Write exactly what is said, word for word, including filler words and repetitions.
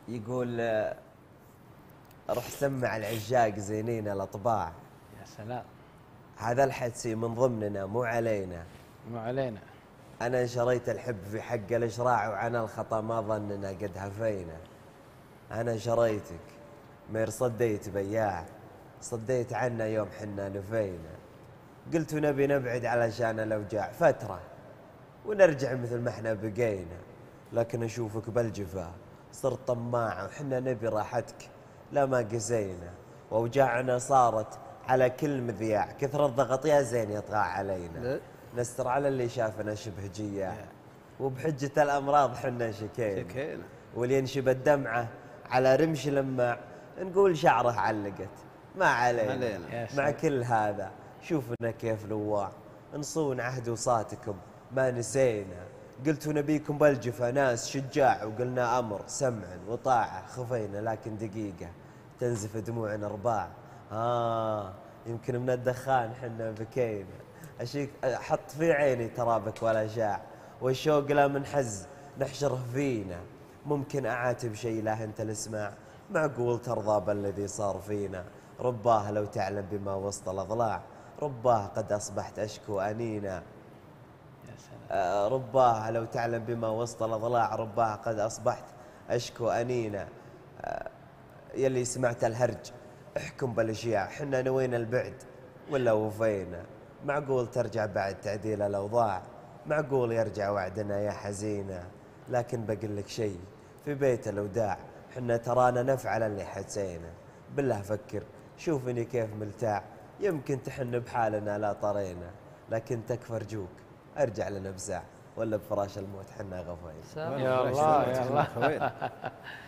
يقول آه، روح سمع العشاق زينين الأطباع. يا سلام. هذا الحدسي من ضمننا مو علينا. مو علينا. أنا شريت الحب في حق الإشراع، وعن الخطأ ما ظننا قد هفينا. أنا شريتك مير صديت بياع، صديت عنا يوم حنا نفينا. قلت نبي نبعد علشان الأوجاع فترة ونرجع مثل ما احنا بقينا، لكن أشوفك بالجفا صرت طماع، وحنا نبي راحتك لا ما قسينا. وأوجاعنا صارت على كل مذياع، كثر الضغط يا زين يطغى علينا. نستر على اللي شافنا شبه جياع، وبحجة الأمراض حنا شكينا. شكينا. واللي ينشب الدمعة على رمش لماع، نقول شعره علقت ما علينا, علينا. مع كل هذا شوفنا كيف لواع، نصون عهد وصاتكم ما نسينا. قلتوا نبيكم بالجفا ناس شجاع، وقلنا أمر سمع وطاعة خفينا. لكن دقيقة تنزف دموعنا رباع، آه يمكن من الدخان حنا بكينا. أشيك أحط في عيني ترابك ولا شاع، والشوق لا منحز نحشره فينا. ممكن أعاتب شيء لا أنت الاسماع، معقول ترضى بالذي صار فينا. رباه لو تعلم بما وسط الأضلاع، رباه قد أصبحت أشكو أنينا. آه رباه لو تعلم بما وسط الأضلاع، رباه قد أصبحت أشكو أنينا. آه يلي سمعت الهرج احكم بالاشياء، حنا نوينا البعد ولا وفينا. معقول ترجع بعد تعديل الأوضاع، معقول يرجع وعدنا يا حزينة. لكن بقول لك شيء في بيت الوداع، حنا ترانا نفعل اللي حسينا. بالله فكر شوفني كيف ملتاع، يمكن تحن بحالنا لا طرينا. لكن تكفى ارجوك ارجع لنا بساع، ولا بفراش الموت حنا غفينا. يا الله يا الله